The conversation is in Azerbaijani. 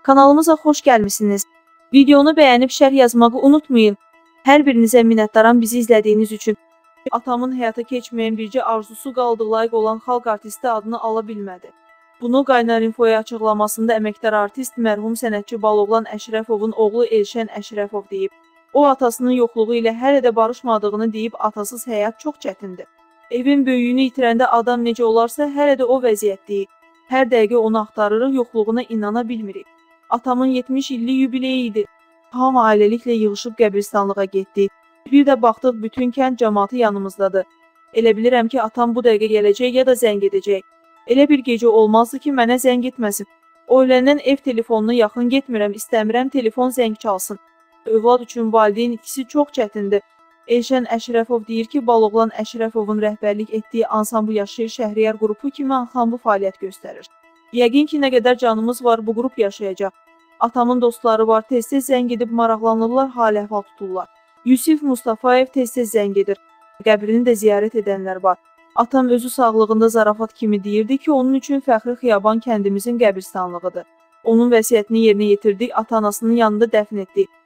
Kanalımıza xoş gəlmisiniz. Videonu bəyənib şərh yazmağı unutmayın. Hər birinizə minnətdaram bizi izlədiyiniz üçün. Atamın həyata keçməyən bircə arzusu qaldı, layiq olan xalq artisti adını ala bilmədi. Bunu Qaynar Infoya açıqlamasında əməkdar artist, mərhum sənətçi Baloğlan Əşrəfovun oğlu Elşən Əşrəfov deyib. O, atasının yoxluğu ilə hələ də barışmadığını deyib, atasız həyat çox çətindir. Evin böyüyünü itirəndə adam necə olarsa, hələ də o vəziyyətdəyik. Hər dəqiqə onu axtarırıq, yoxluğuna inana bilmirik. Atamın 70 illik yubileyi idi. Hamı ailəliklə yığışıb qəbristanlığa getdi. Bir də baxdıq, bütün kənd cəmaatı yanımızdadır. Elə bilirəm ki, atam bu dəqiqə gələcək ya da zəng edəcək. Elə bir gecə olmazdı ki, mənə zəng etməsin. O öləndən ev telefonuna yaxın getmirəm, istəmirəm telefon zəng çalsın. Övlad üçün valideyn ikisi çox çətindir. Elşən Əşrəfov deyir ki, Baloğlan Əşrəfovun rəhbərlik etdiyi Ansambl Yaşayır Şəhriyar qrupu kimi ansamble fəaliyyət göstərir. Yəqin ki, nə qədər canımız var, bu qrup yaşayacaq. Atamın dostları var, tez-tez zəng edib maraqlanırlar, hal-əhval tuturlar. Yusif Mustafayev tez-tez zəng edir. Qəbrini də ziyarət edənlər var. Atam özü sağlığında zarafat kimi deyirdi ki, onun üçün Fəxri Xiyaban kəndimizin qəbristanlığıdır. Onun vəsiyyətini yerinə yetirdik, ata-anasının yanında dəfn etdik.